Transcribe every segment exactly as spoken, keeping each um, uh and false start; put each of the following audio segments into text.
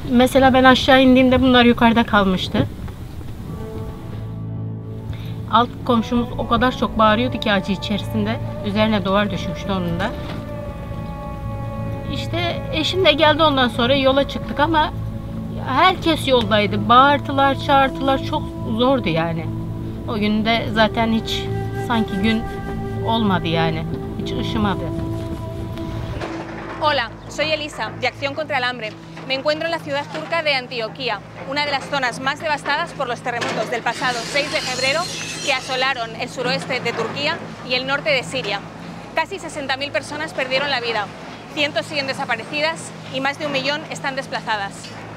Mesela ben aşağı indiğimde bunlar yukarıda kalmıştı. Alt komşumuz o kadar çok bağırıyordu ki acı içerisinde. Üzerine duvar düşmüştü onun da. İşte eşim de geldi, ondan sonra yola çıktık ama herkes yoldaydı. Bağırtılar, çağırtılar, çok zordu yani. O gün de zaten hiç sanki gün olmadı yani. Hiç ışımadı. Hola, soy Elisa, de Acción contra el Hambre. Me encuentro en la ciudad turca de Antioquía, una de las zonas más devastadas por los terremotos del pasado seis de febrero que asolaron el suroeste de Turquía y el norte de Siria. Casi sesenta mil personas perdieron la vida, cientos siguen desaparecidas y más de un millón están desplazadas.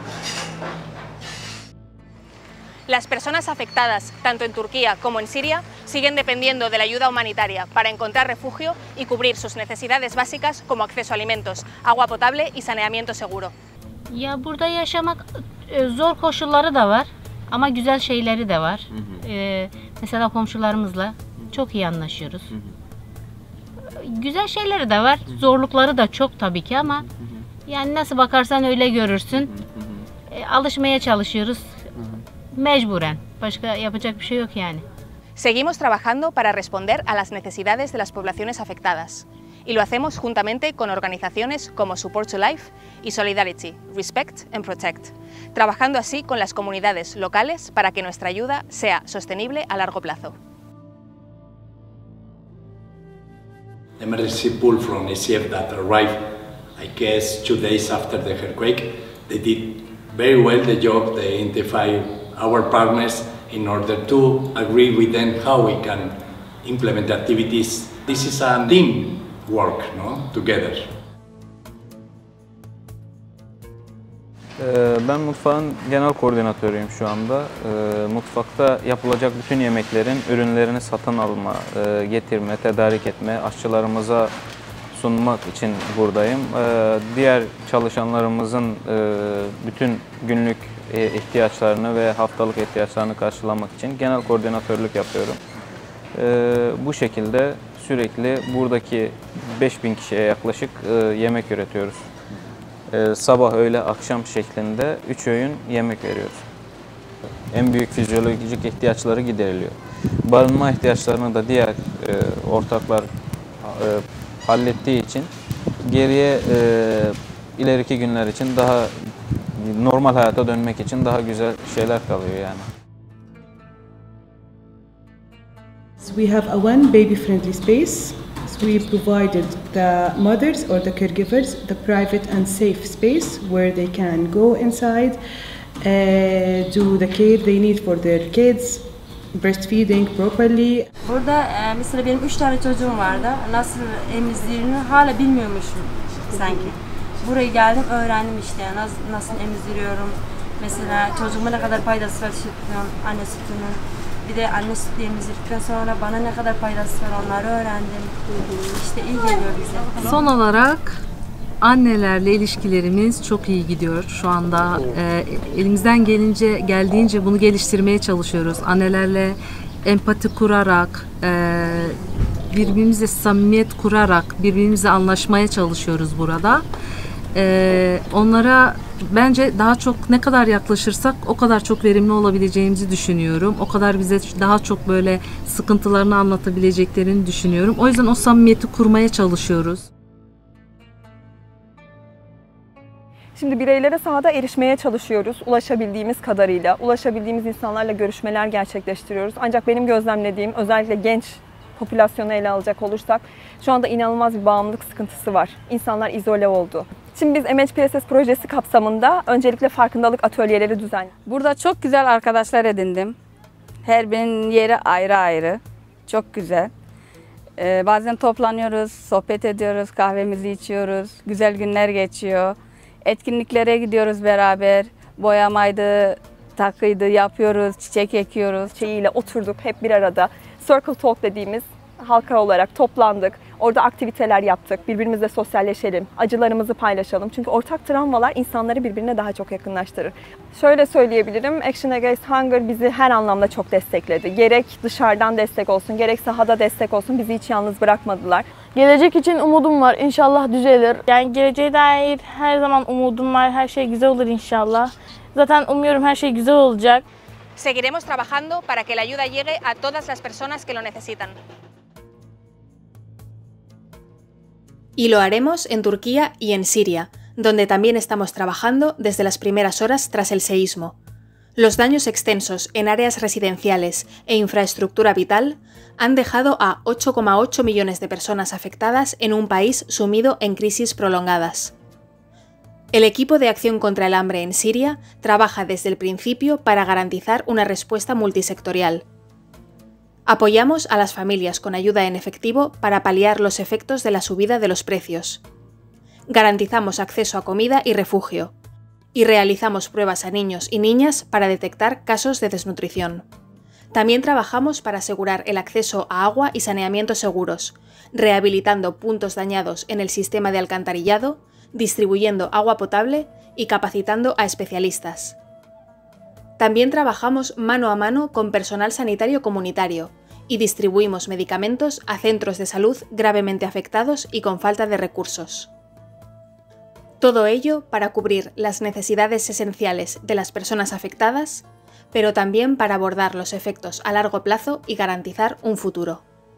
Las personas afectadas, tanto en Turquía como en Siria, siguen dependiendo de la ayuda humanitaria para encontrar refugio y cubrir sus necesidades básicas como acceso a alimentos, agua potable y saneamiento seguro. Ya burada yaşamak zor koşulları da var ama güzel şeyleri de var. Hı hı. Ee, mesela komşularımızla çok iyi anlaşıyoruz. Hı hı. Güzel şeyleri de var, zorlukları da çok tabii ki ama hı hı. yani nasıl bakarsan öyle görürsün. Hı hı. E, alışmaya çalışıyoruz. Mecburen. Başka yapacak bir şey yok yani. Seguimos trabajando para responder a las necesidades de las poblaciones afectadas. Y lo hacemos juntamente con organizaciones como Support to Life y Solidarity, Respect and Protect, trabajando así con las comunidades locales para que nuestra ayuda sea sostenible a largo plazo. The emergency pool from E C F that arrived, I guess, two days after the earthquake, they did very well the job. They identified our partners in order to agree with them how we can implement activities. This is a team work, no? Together. Ben mutfağın genel koordinatörüyüm şu anda. Mutfakta yapılacak bütün yemeklerin ürünlerini satın alma, getirme, tedarik etme, aşçılarımıza sunmak için buradayım. Diğer çalışanlarımızın bütün günlük ihtiyaçlarını ve haftalık ihtiyaçlarını karşılamak için genel koordinatörlük yapıyorum. Bu şekilde sürekli buradaki beş bin kişiye yaklaşık yemek üretiyoruz. Sabah, öğle, akşam şeklinde üç öğün yemek veriyoruz. En büyük fizyolojik ihtiyaçları gideriliyor. Barınma ihtiyaçlarını da diğer ortaklar hallettiği için geriye ileriki günler için daha normal hayata dönmek için daha güzel şeyler kalıyor yani. We have a one baby-friendly space. So we provided the mothers or the caregivers the private and safe space where they can go inside, uh, do the care they need for their kids, breastfeeding properly. Burada e, mesela benim üç tane çocuğum vardı. Nasıl emzirdiğini hala bilmiyormuşum sanki. Buraya geldim, öğrendim işte nasıl, nasıl emziriyorum. Mesela çocuğuma ne kadar faydası var sütünün, anne sütünün. Bir de anne sütü emzirdikten sonra bana ne kadar faydası var onları öğrendim. İşte iyi geliyor bize. Son olarak annelerle ilişkilerimiz çok iyi gidiyor. Şu anda e, elimizden gelince geldiğince bunu geliştirmeye çalışıyoruz. Annelerle empati kurarak, e, birbirimizle samimiyet kurarak, birbirimizle anlaşmaya çalışıyoruz burada. E, onlara bence daha çok ne kadar yaklaşırsak o kadar çok verimli olabileceğimizi düşünüyorum. O kadar bize daha çok böyle sıkıntılarını anlatabileceklerini düşünüyorum. O yüzden o samimiyeti kurmaya çalışıyoruz. Şimdi bireylere sahada erişmeye çalışıyoruz. Ulaşabildiğimiz kadarıyla, ulaşabildiğimiz insanlarla görüşmeler gerçekleştiriyoruz. Ancak benim gözlemlediğim, özellikle genç popülasyonu ele alacak olursak, şu anda inanılmaz bir bağımlılık sıkıntısı var. İnsanlar izole oldu. Şimdi biz M H P S S projesi kapsamında öncelikle farkındalık atölyeleri düzenliyoruz. Burada çok güzel arkadaşlar edindim. Her birinin yeri ayrı ayrı. Çok güzel. Ee, bazen toplanıyoruz, sohbet ediyoruz, kahvemizi içiyoruz. Güzel günler geçiyor. Etkinliklere gidiyoruz beraber. Boyamaydı, takıydı yapıyoruz, çiçek ekiyoruz. Şeyiyle oturduk hep bir arada. Circle Talk dediğimiz halka olarak toplandık. Orada aktiviteler yaptık. Birbirimizle sosyalleşelim, acılarımızı paylaşalım. Çünkü ortak travmalar insanları birbirine daha çok yakınlaştırır. Şöyle söyleyebilirim, Action Against Hunger bizi her anlamda çok destekledi. Gerek dışarıdan destek olsun, gerek sahada destek olsun bizi hiç yalnız bırakmadılar. Gelecek için umudum var. İnşallah düzelir. Yani geleceğe dair her zaman umudum var. Her şey güzel olur inşallah. Zaten umuyorum her şey güzel olacak. Seguiremos trabajando para que la ayuda llegue a todas las personas que lo necesitan. Y lo haremos en Turquía y en Siria, donde también estamos trabajando desde las primeras horas tras el seísmo. Los daños extensos en áreas residenciales e infraestructura vital han dejado a ocho coma ocho millones de personas afectadas en un país sumido en crisis prolongadas. El equipo de acción contra el hambre en Siria trabaja desde el principio para garantizar una respuesta multisectorial. Apoyamos a las familias con ayuda en efectivo para paliar los efectos de la subida de los precios. Garantizamos acceso a comida y refugio. Y realizamos pruebas a niños y niñas para detectar casos de desnutrición. También trabajamos para asegurar el acceso a agua y saneamiento seguros, rehabilitando puntos dañados en el sistema de alcantarillado, distribuyendo agua potable y capacitando a especialistas. También trabajamos mano a mano con personal sanitario comunitario y distribuimos medicamentos a centros de salud gravemente afectados y con falta de recursos. Todo ello para cubrir las necesidades esenciales de las personas afectadas, pero también para abordar los efectos a largo plazo y garantizar un futuro.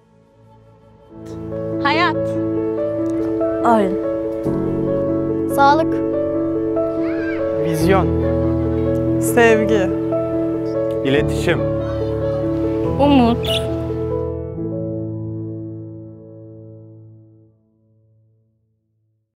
Hayat. Oyun. Sağlık. Vizyon. Sevgi. İletişim. Umut.